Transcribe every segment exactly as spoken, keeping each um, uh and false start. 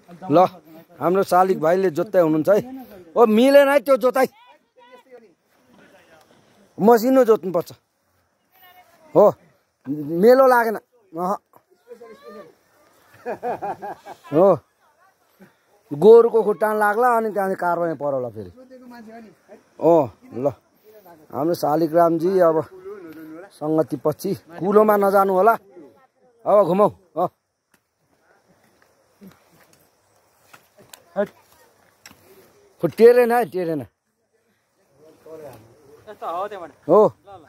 ल हाम्रो शालिक भाइले जोत्दै हुनुहुन्छ है। ओ मिलेन है त्यो जोताइ, मसिनो जोत्नुपर्छ हो, मेलो लागेन हो। गोरुको खुट्टामा लाग्ला अनि त्यहाँदेखि कारवाही परौला फेरि। ओ ल हाम्रो शालिक रामजी अब सङ्गति पछि कुलोमा नजानु होला, अब घुमाउ। हो टेरेन है टेरेन हो।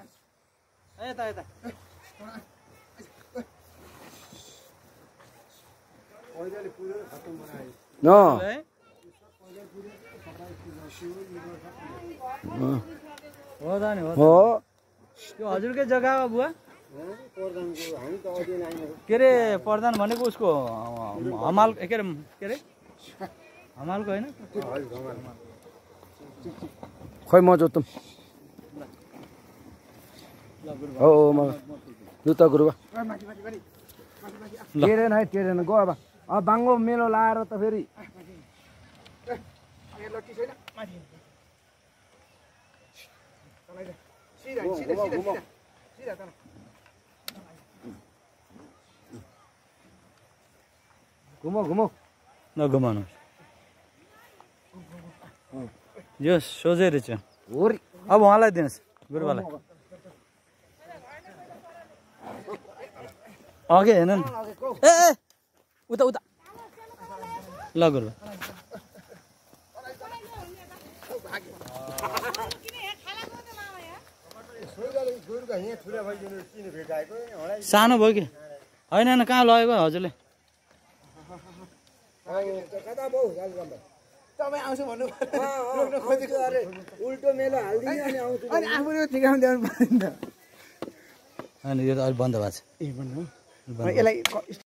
हो त्यो हजुरकै जग्गा हो बुवा? के अरे प्रधान भनेको उसको हमाल के अरे के अरे हमालको होइन? खोइ म जोत्तुम हो म जुत्ता गुरुबा टेरेन है टेरेन गो। अब अब बाङ्गो मेलो लाएर त फेरि घुमाउ घुमाउ नघुमाउनु यो सोझै रहेछ। अब उहाँलाई दिनुहोस् गुरुबालाई। अघि हेर्नु नि ए ए उता उता ल गुरुबा। सानो भयो कि होइन होइन कहाँ लगेको हजुरले? उल्टो मेलो हालिदिने अनि आउँछु अनि यो त अहिले बन्द भएको छ।